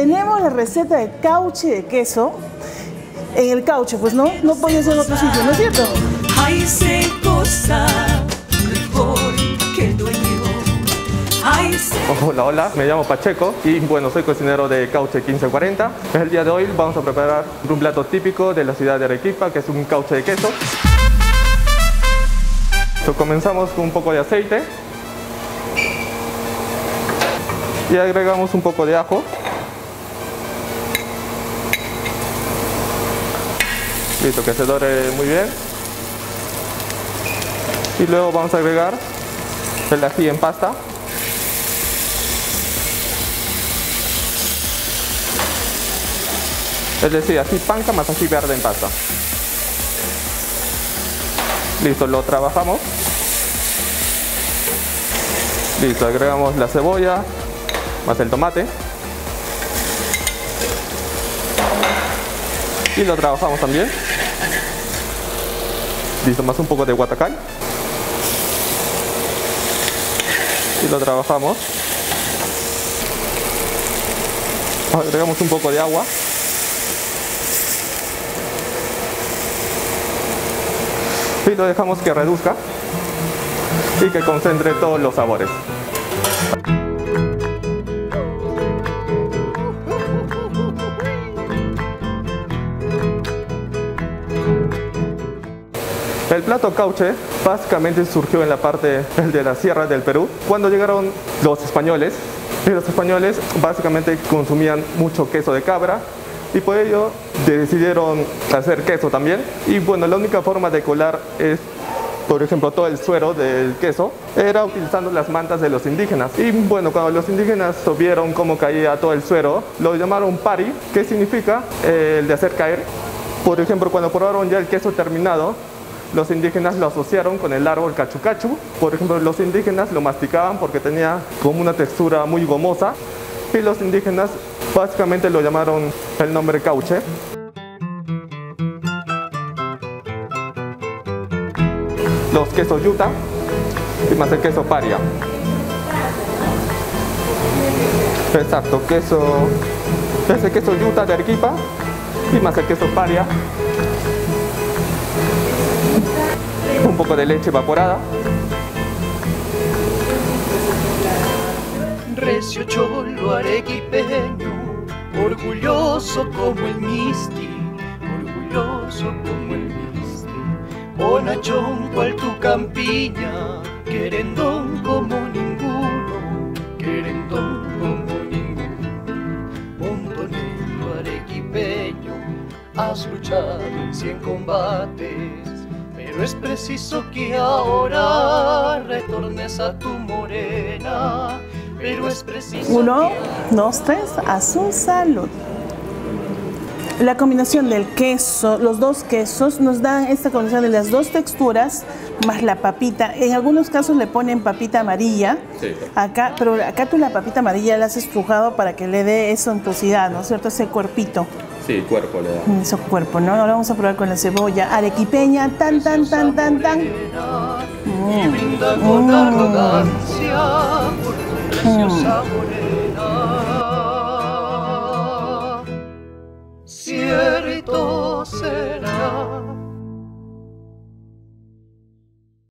tenemos la receta de cauche de queso en el cauche, pues no podía ser en otro sitio, ¿no es cierto? Ay, se cosa mejor que el dueño. Ay, Hola, hola, me llamo Pacheco y bueno, soy cocinero de Cauche 1540. El día de hoy vamos a preparar un plato típico de la ciudad de Arequipa, que es un cauche de queso. Comenzamos con un poco de aceite y agregamos un poco de ajo. Listo, que se dore muy bien. Y luego vamos a agregar el ají en pasta. Es decir, ají panca más ají verde en pasta. Listo, lo trabajamos. Listo, agregamos la cebolla más el tomate. Y lo trabajamos también. Listo, más un poco de guatacay. Y lo trabajamos. Agregamos un poco de agua. Y lo dejamos que reduzca y que concentre todos los sabores. El plato cauche básicamente surgió en la parte de la sierra del Perú cuando llegaron los españoles. Y los españoles básicamente consumían mucho queso de cabra y por ello decidieron hacer queso también. Y bueno, la única forma de colar es, por ejemplo, todo el suero del queso era utilizando las mantas de los indígenas. Y bueno, cuando los indígenas vieron cómo caía todo el suero, lo llamaron pari, que significa el de hacer caer. Por ejemplo, cuando probaron ya el queso terminado, los indígenas lo asociaron con el árbol cachu cachu. Por ejemplo, los indígenas lo masticaban porque tenía como una textura muy gomosa. Y los indígenas básicamente lo llamaron el nombre cauche. Los quesos yuta y más el queso paria. Exacto, ese queso yuta de Arequipa y más el queso paria. Un poco de leche evaporada. recio cholo arequipeño, orgulloso como el Misti, orgulloso como el Misti. Bonachón cual tu campiña, querendón como ninguno, querendón como ninguno. Montonero arequipeño, has luchado en 100 combates, pero es preciso que ahora retornes a tu morena. Pero es preciso. 1, 2, 3, a su salud. La combinación del queso, los dos quesos, nos dan esta combinación de las dos texturas, más la papita. En algunos casos le ponen papita amarilla. Sí. Acá, pero acá tú la papita amarilla la has estrujado para que le dé esa untuosidad, ¿no es cierto? Ese cuerpito. Sí, cuerpo le da. Ese cuerpo, ¿no? Ahora vamos a probar con la cebolla arequipeña, tan. Y brinda con arrogancia por tu preciosa morena.